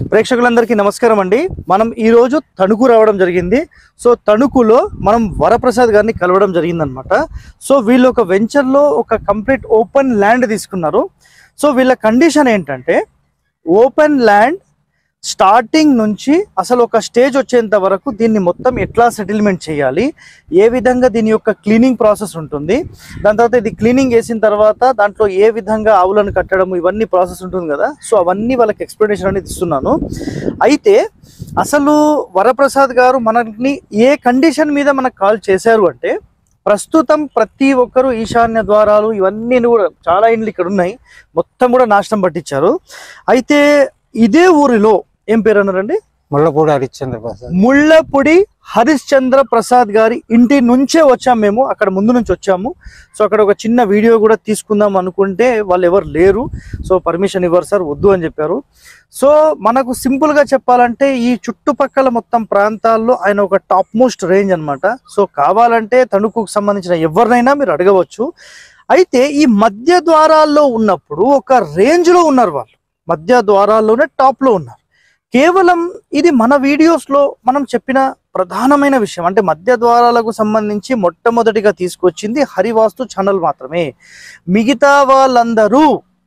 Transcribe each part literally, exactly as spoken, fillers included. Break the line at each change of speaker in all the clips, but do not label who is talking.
ప్రేక్షకులందరికీ నమస్కారం అండి. మనం ఈ రోజు తణుకు రావడం జరిగింది. సో తణుకులో మనం వరప్రసాద్ గారిని కలవడం జరిగిందనమాట. సో వీళ్ళు ఒక వెంచర్లో ఒక కంప్లీట్ ఓపెన్ ల్యాండ్ తీసుకున్నారు. సో వీళ్ళ కండిషన్ ఏంటంటే ఓపెన్ ల్యాండ్ స్టార్టింగ్ నుంచి అసలు ఒక స్టేజ్ వచ్చేంత వరకు దీన్ని మొత్తం ఎట్లా సెటిల్మెంట్ చేయాలి, ఏ విధంగా దీని యొక్క క్లీనింగ్ ప్రాసెస్ ఉంటుంది, దాని తర్వాత ఇది క్లీనింగ్ చేసిన తర్వాత దాంట్లో ఏ విధంగా ఆవులను కట్టడం ఇవన్నీ ప్రాసెస్ ఉంటుంది కదా. సో అవన్నీ వాళ్ళకి ఎక్స్ప్లెనేషన్ అనేది ఇస్తున్నాను. అయితే అసలు వరప్రసాద్ గారు మనల్ని ఏ కండిషన్ మీద మనకు కాల్ చేశారు అంటే, ప్రస్తుతం ప్రతి ఒక్కరు ఈశాన్య ద్వారాలు ఇవన్నీ కూడా చాలా ఇండ్లు ఇక్కడ ఉన్నాయి, మొత్తం కూడా నాశనం పట్టించారు. అయితే ఇదే ఊరిలో ఏం పేరు అన్నారండి,
ముళ్ళపూడి హరిశ్చంద్ర ప్రసాద్
ముళ్ళపూడి హరిశ్చంద్ర ప్రసాద్ గారి ఇంటి నుంచే వచ్చాము. మేము అక్కడ ముందు నుంచి వచ్చాము. సో అక్కడ ఒక చిన్న వీడియో కూడా తీసుకుందాం అనుకుంటే వాళ్ళు ఎవరు లేరు. సో పర్మిషన్ ఇవ్వరు సార్, వద్దు అని చెప్పారు. సో మనకు సింపుల్ గా చెప్పాలంటే ఈ చుట్టుపక్కల మొత్తం ప్రాంతాల్లో ఆయన ఒక టాప్ మోస్ట్ రేంజ్ అనమాట. సో కావాలంటే తణుకుకు సంబంధించిన ఎవరినైనా మీరు అడగవచ్చు. అయితే ఈ మధ్య ద్వారాల్లో ఉన్నప్పుడు ఒక రేంజ్ లో ఉన్నారు వాళ్ళు, మధ్య ద్వారాల్లోనే టాప్ లో ఉన్నారు. కేవలం ఇది మన వీడియోస్ లో మనం చెప్పిన ప్రధానమైన విషయం అంటే మధ్య ద్వారాలకు సంబంధించి మొట్టమొదటిగా తీసుకొచ్చింది హరివాస్తు ఛానల్ మాత్రమే. మిగతా వాళ్ళందరూ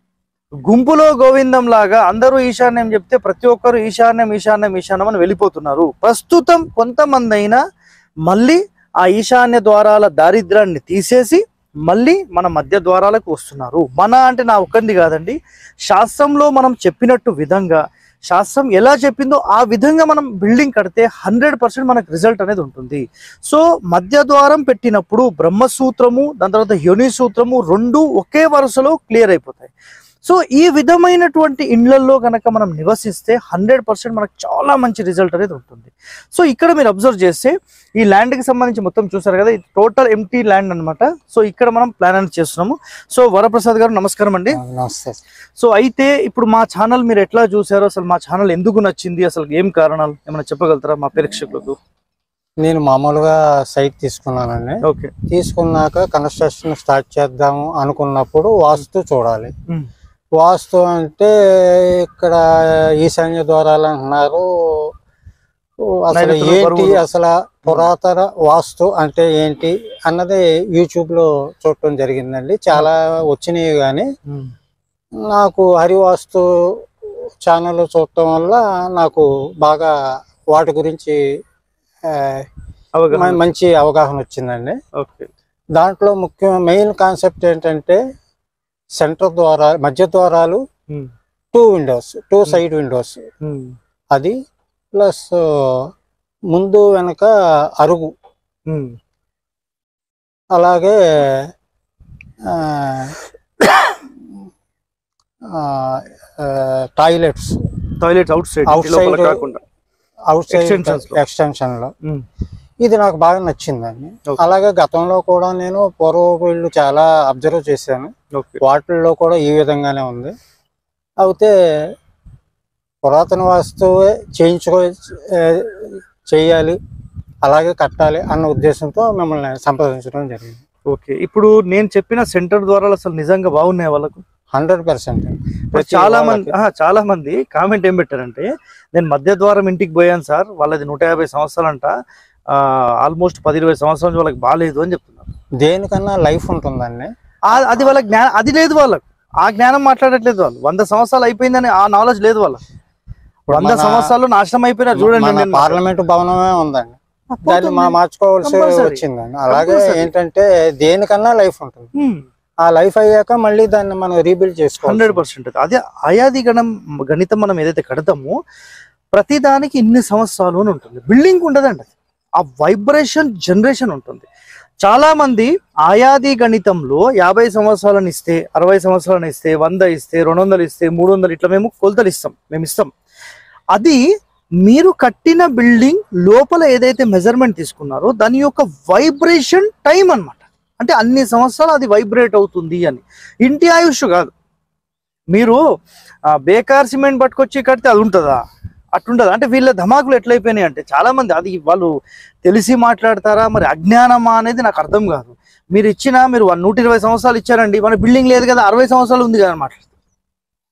గుంపులో గోవిందం లాగా అందరూ ఈశాన్యం చెప్తే ప్రతి ఒక్కరు ఈశాన్యం ఈశాన్యం ఈశాన్యం అని వెళ్ళిపోతున్నారు. ప్రస్తుతం కొంతమంది అయినా మళ్ళీ ఆ ఈశాన్య ద్వారాల దారిద్ర్యాన్ని తీసేసి మళ్ళీ మన మధ్య ద్వారాలకు వస్తున్నారు. మన అంటే నా ఒక్కరిది కాదండి, శాస్త్రంలో మనం చెప్పినట్టు విధంగా శాస్త్రం ఎలా చెప్పిందో ఆ విధంగా మనం బిల్డింగ్ కడితే హండ్రెడ్ పర్సెంట్ మనకు రిజల్ట్ అనేది ఉంటుంది. సో మధ్య ద్వారం పెట్టినప్పుడు బ్రహ్మసూత్రము దాని తర్వాత యోని సూత్రము రెండు ఒకే వరుసలో క్లియర్ అయిపోతాయి. సో ఈ విధమైనటువంటి ఇండ్లలో కనుక మనం నివసిస్తే హండ్రెడ్ పర్సెంట్ మనకు చాలా మంచి రిజల్ట్ అనేది ఉంటుంది. సో ఇక్కడ మీరు అబ్జర్వ్ చేస్తే ఈ ల్యాండ్కి సంబంధించి మొత్తం చూసారు కదా, ఇది టోటల్ ఎంటీ ల్యాండ్ అనమాట. సో ఇక్కడ మనం ప్లాన్ అనేది చేస్తున్నాము. సో వరప్రసాద్ గారు నమస్కారం అండి.
నమస్తే.
సో అయితే ఇప్పుడు మా ఛానల్ మీరు ఎట్లా చూసారో, అసలు మా ఛానల్ ఎందుకు నచ్చింది, అసలు ఏం కారణాలు ఏమైనా చెప్పగలుగుతారా మా ప్రేక్షకులకు?
నేను మామూలుగా సైట్ తీసుకున్నానండి.
ఓకే.
తీసుకున్నాక కన్స్ట్రక్షన్ స్టార్ట్ చేద్దాము అనుకున్నప్పుడు వాస్తు చూడాలి. వాస్తు అంటే ఇక్కడ ఈశాన్య ద్వారాలు అంటున్నారు, అసలు ఏంటి అసలు పురాతన వాస్తు అంటే ఏంటి అన్నది యూట్యూబ్ లో చూడటం జరిగిందండి. చాలా వచ్చినాయి కానీ నాకు హరివాస్తు ఛానల్ చూడటం వల్ల నాకు బాగా వాటి గురించి మంచి అవగాహన వచ్చిందండి. దాంట్లో ముఖ్య మెయిన్ కాన్సెప్ట్ ఏంటంటే సెంటర్ ద్వారా మధ్య ద్వారాలు, two windows two side windows, అది ప్లస్ ముందు వెనక అరుగు, అలాగే toilets
toilets outside
outside outside extension లో ఇది నాకు బాగా నచ్చిందండి. అలాగే గతంలో కూడా నేను పూర్వపు ఇళ్ళు చాలా అబ్జర్వ్ చేశాను, వాటిల్లో కూడా ఈ విధంగానే ఉంది. అయితే పురాతన వాస్తువే చేయించుకో చేయాలి, అలాగే కట్టాలి అన్న ఉద్దేశంతో మిమ్మల్ని సంప్రదించడం జరిగింది.
ఓకే. ఇప్పుడు నేను చెప్పిన సెంటర్ ద్వారా అసలు నిజంగా బాగున్నాయి వాళ్ళకు?
Hundred percent.
చాలా మంది చాలా మంది కామెంట్ ఏం పెట్టారంటే, నేను మధ్య ద్వారం ఇంటికి పోయాను సార్, వాళ్ళది నూట యాభై సంవత్సరాలంట, ఆల్మోస్ట్ పది ఇరవై సంవత్సరాల నుంచి వాళ్ళకి బాగాలేదు అని చెప్తున్నారు.
దేనికన్నా లైఫ్ ఉంటుందండి,
అది వాళ్ళ జ్ఞానం అది లేదు వాళ్ళకు, ఆ జ్ఞానం మాట్లాడట్లేదు వాళ్ళు. వంద సంవత్సరాలు అయిపోయిందని ఆ నాలెడ్జ్ లేదు వాళ్ళకి. వంద సంవత్సరాలు నాశనం అయిపోయినా చూడండి,
పార్లమెంట్ భవనమే ఉందండి, దాన్ని మార్చుకోవాల్సి వచ్చిందండి. అలాగే ఏంటంటే దేనికన్నా లైఫ్ ఉంటుంది, ఆ లైఫ్ అయ్యాక మళ్ళీ దాన్ని మనం రీబిల్డ్ చేసుకోవాలి.
Hundred percent. అదే అయాది గణం గణితం మనం ఏదైతే కడతామో ప్రతి దానికి ఇన్ని సంవత్సరాలు అని ఉంటుంది. బిల్డింగ్ ఉండదండి, ఆ వైబ్రేషన్ జనరేషన్ ఉంటుంది. చాలా మంది ఆయాది గణితంలో యాభై సంవత్సరాలను ఇస్తే, అరవై సంవత్సరాలను ఇస్తే, వంద ఇస్తే, రెండు వందలు ఇస్తే, మూడు వందలు ఇట్లా మేము కొలతలు ఇస్తాం, మేము ఇస్తాం. అది మీరు కట్టిన బిల్డింగ్ లోపల ఏదైతే మెజర్మెంట్ తీసుకున్నారో దాని యొక్క వైబ్రేషన్ టైం అన్నమాట. అంటే అన్ని సంవత్సరాలు అది వైబ్రేట్ అవుతుంది అని. ఇంటి ఆయుష్ కాదు. మీరు బేకార్ సిమెంట్ పట్టుకొచ్చి కడితే అది ఉంటుందా? అట్లుండదు. అంటే వీళ్ళ ధమాకులు ఎట్లయిపోయినాయి అంటే చాలా మంది అది వాళ్ళు తెలిసి మాట్లాడతారా మరి అజ్ఞానమా అనేది నాకు అర్థం కాదు. మీరు ఇచ్చిన మీరు నూట ఇరవై సంవత్సరాలు ఇచ్చారండి, మన బిల్డింగ్ లేదు కదా, అరవై సంవత్సరాలు ఉంది కదా మాట్లాడతారు.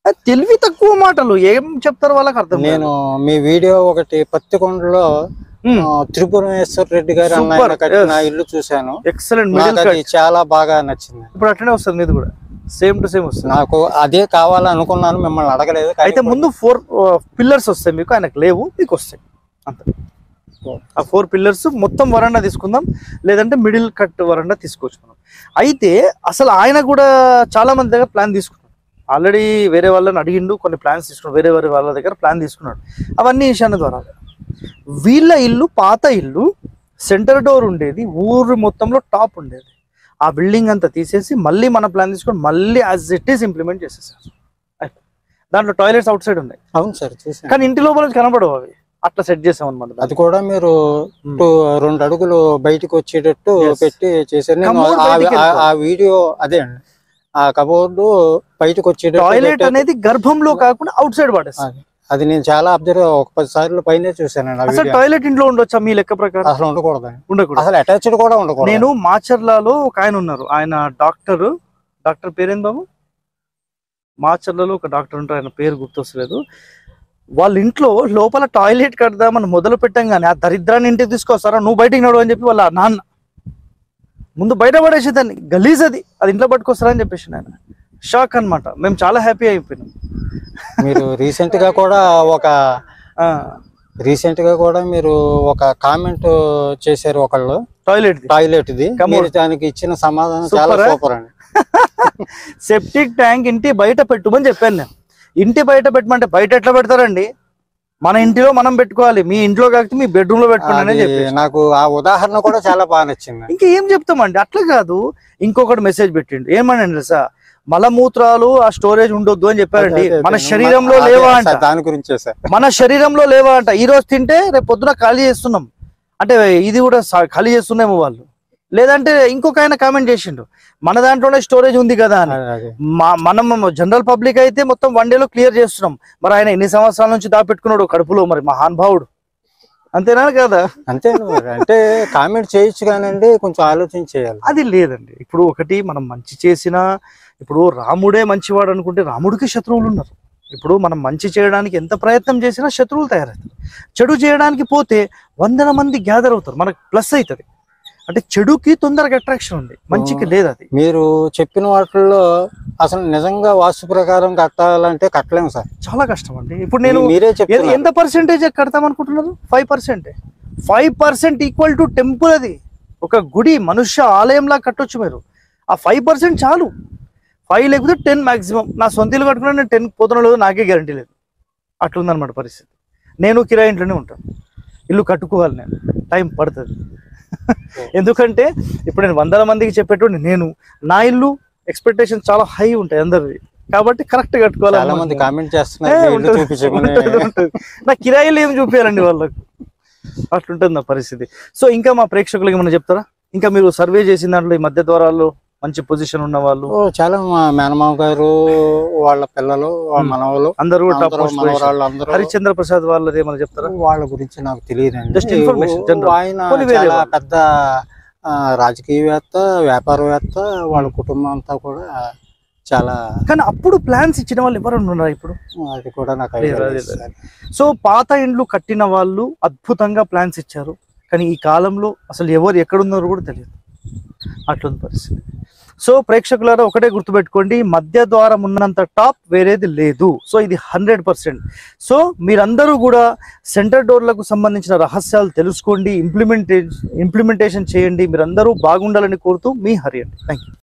తెలివి తక్కువ మాటలు ఏం చెప్తారు వాళ్ళకి అర్థం.
నేను మీ వీడియో ఒకటి పత్తికొండలో త్రిపురమేశ్వర రెడ్డి గారు అన్న కట్టిన ఇల్లు చూశాను.
ఎక్సలెంట్,
చాలా బాగా నచ్చింది.
ఇప్పుడు అట్లనే వస్తుంది మీది కూడా, సేమ్ టు సేమ్ వస్తుంది.
నాకు అదే కావాలనుకున్నాను, మిమ్మల్ని అడగలేదు.
అయితే ముందు ఫోర్ పిల్లర్స్ వస్తాయి మీకు, ఆయనకు లేవు, మీకు వస్తాయి అంత. ఆ ఫోర్ పిల్లర్స్ మొత్తం వరండా తీసుకుందాం, లేదంటే మిడిల్ కట్ వరండా తీసుకోవచ్చు మనం. అయితే అసలు ఆయన కూడా చాలా మంది దగ్గర ప్లాన్ తీసుకున్నాడు ఆల్రెడీ, వేరే వాళ్ళని అడిగిండు, కొన్ని ప్లాన్స్ తీసుకున్నాడు, వేరే వేరే వాళ్ళ దగ్గర ప్లాన్ తీసుకున్నాడు. అవన్నీ ఈశాన్య ద్వారా. వీళ్ళ ఇల్లు పాత ఇల్లు, సెంటర్ డోర్ ఉండేది, ఊరు మొత్తంలో టాప్ ఉండేది. ఆ బిల్డింగ్ అంతా తీసేసి మళ్ళీ మన ప్లాన్ తీసుకొని మళ్ళీ యాజ్ ఇట్ ఈస్ ఇంప్లిమెంట్ చేసేసారు. దాంట్లో టాయిలెట్స్ అవుట్ సైడ్ ఉన్నాయి.
అవును సార్,
కానీ ఇంటి లోపల నుంచి కనబడవు అవి, అట్లా సెట్ చేసాం అనమాట.
అది కూడా మీరు రెండు అడుగులు బయటకు వచ్చేటట్టు పెట్టి చేశారు. ఆ వీడియో అదే అండి, ఆ కబోర్డు బయటకు వచ్చేటట్టు.
టాయిలెట్ అనేది గర్భంలో కాకుండా అవుట్ సైడ్ పడేస్తుంది.
అది నేను చాలా అబ్జర్వ్ ఒక పది సార్లు పైన చూసాను.
అసలు టాయిలెట్ ఇంట్లో ఉండొచ్చా మీ లెక్క ప్రకారం?
అసలు ఉండకూడదు,
ఉండకూడదు,
అసలు అటాచ్డ్ కూడా ఉండకూడదు.
నేను మాచర్లలో ఒక ఆయన ఉన్నారు, ఆయన డాక్టర్, డాక్టర్ పేరేం బాబు, మాచర్లలో ఒక డాక్టర్ ఉంటారు, ఆయన పేరు గుర్తొస్తలేదు. వాళ్ళ ఇంట్లో లోపల టాయిలెట్ కడదామని మొదలు పెట్టంగానే ఆ దరిద్రాన్ని ఇంటికి తీసుకొస్తారా, నువ్వు బయటికి నడు అని చెప్పి వాళ్ళ నాన్న ముందు బయట పడేసేదాన్ని, గలీజ్ అది అది ఇంట్లో పట్టుకొస్తారా అని చెప్పేసి ఆయన షాక్ అనమాట. మేము చాలా హ్యాపీ అయిపోయినాం.
మీరు రీసెంట్ గా కూడా ఒక రీసెంట్ గా కూడా మీరు ఒక కామెంట్ చేశారు ఒకళ్ళు, టాయిలెట్ టాయిలెట్ ది, దానికి ఇచ్చిన సమాధానం చాలా సూపర్ అండి.
సెప్టిక్ ట్యాంక్ ఇంటి బయట పెట్టుమని చెప్పాను నేను. ఇంటి బయట పెట్టమంటే బయట ఎట్లా పెడతారండి? మన ఇంటిలో మనం పెట్టుకోవాలి, మీ ఇంట్లో కాకపోతే మీ బెడ్రూమ్ లో పెట్టుకోండి అని చెప్పి.
నాకు ఆ ఉదాహరణ కూడా చాలా బాగా నచ్చింది.
ఇంకా ఏం చెప్తామండి, అట్లా కాదు. ఇంకొకటి మెసేజ్ పెట్టిండు, ఏమనండి తెలుసా, మలమూత్రాలు ఆ స్టోరేజ్ ఉండొద్దు అని చెప్పారండి. మన శరీరంలో లేవా అంట,
దాని గురించి
మన శరీరంలో లేవా అంట. ఈ రోజు తింటే రేపు పొద్దున ఖాళీ చేస్తున్నాం అంటే ఇది కూడా ఖాళీ చేస్తున్నామో వాళ్ళు. లేదంటే ఇంకొక ఆయన కామెంట్ చేసిండు, మన దాంట్లోనే స్టోరేజ్ ఉంది కదా అని. మనం జనరల్ పబ్లిక్ అయితే మొత్తం వన్ డేలో క్లియర్ చేస్తున్నాం, మరి ఆయన ఎన్ని సంవత్సరాల నుంచి దాపెట్టుకున్నాడు కడుపులో, మరి మహానుభావుడు, అంతేనా కదా?
అంతే. అంటే కామెంట్ చేయొచ్చు కానండి, కొంచెం ఆలోచన చేయాలి.
అది లేదండి. ఇప్పుడు ఒకటి మనం మంచి చేసినా, ఇప్పుడు రాముడే మంచివాడు అనుకుంటే రాముడికి శత్రువులు ఉన్నారు. ఇప్పుడు మనం మంచి చేయడానికి ఎంత ప్రయత్నం చేసినా శత్రువులు తయారవుతారు. చెడు చేయడానికి పోతే వందల మంది గ్యాదర్ అవుతారు, మనకు ప్లస్ అవుతుంది. అంటే చెడుకి తొందరగా అట్రాక్షన్ ఉంది, మంచికి లేదు. అది
మీరు చెప్పిన వాటిల్లో అసలు నిజంగా వాస్తు ప్రకారం కట్టాలంటే కట్టలేము సార్, చాలా
కష్టం అండి. ఇప్పుడు నేను మీరే చెప్పారు, ఎంత పర్సెంటేజ్ కడతాం అనుకుంటున్నారు? Five percent five percent equal to temple. అది ఒక గుడి, మనుష్య ఆలయంలా కట్టొచ్చు మీరు. ఆ ఫైవ్ పర్సెంట్ చాలు. ఫైవ్ లేకపోతే టెన్ మాక్సిమం. నా సొంత ఇల్లు కట్టుకున్నా నేను టెన్ పోతున్నా లేదు, నాకే గ్యారంటీ లేదు. అట్లుందనమాట పరిస్థితి. నేను కిరాయి ఇంట్లోనే ఉంటాను, ఇల్లు కట్టుకోవాలి, నేను టైం పడుతుంది. ఎందుకంటే ఇప్పుడు నేను వందల మందికి చెప్పేటోడి, నేను నా ఇల్లు ఎక్స్పెక్టేషన్ చాలా హై ఉంటాయి అందరివి, కాబట్టి కరెక్ట్ కట్టుకోవాలి.
చాలా మంది కామెంట్ చేస్తున్నారు,
నా కిరాయిలు ఏం చూపించాలండి వాళ్ళకు, అట్లుంటుంది నా పరిస్థితి. సో ఇంకా మా ప్రేక్షకులకి ఏమన్నా చెప్తారా? ఇంకా మీరు సర్వే చేసిన దాంట్లో ఈ మధ్య ద్వారాల్లో మంచి పొజిషన్ ఉన్న వాళ్ళు
చాలా, మా మేనమామ గారు, వాళ్ళ పిల్లలు, మనవాళ్ళు అందరూ,
హరిశ్చంద్ర ప్రసాద్ వాళ్ళది ఏమన్నా చెప్తారా?
వాళ్ళ గురించి నాకు తెలియదండి,
జస్ట్ ఇన్ఫర్మేషన్.
ఆయన చాలా పెద్ద రాజకీయవేత్త, వ్యాపారవేత్త, వాళ్ళ కుటుంబం అంతా కూడా చాలా.
కానీ అప్పుడు ప్లాన్స్ ఇచ్చిన వాళ్ళు ఎవరు ఉన్నారు ఇప్పుడు?
అది కూడా నాకు.
సో పాత ఇండ్లు కట్టిన వాళ్ళు అద్భుతంగా ప్లాన్స్ ఇచ్చారు, కానీ ఈ కాలంలో అసలు ఎవరు ఎక్కడున్నారో కూడా తెలియదు, అట్లుంది పరిస్థితి. సో ప్రేక్షకులారా ఒకటే గుర్తుపెట్టుకోండి, మధ్య ద్వారం ఉన్నంత టాప్ వేరేది లేదు. సో ఇది హండ్రెడ్ పర్సెంట్. సో మీరందరూ కూడా సెంటర్ డోర్లకు సంబంధించిన రహస్యాలు తెలుసుకోండి, ఇంప్లిమెంటే ఇంప్లిమెంటేషన్ చేయండి. మీరందరూ బాగుండాలని కోరుతూ మీ హరి అండి. Thank you.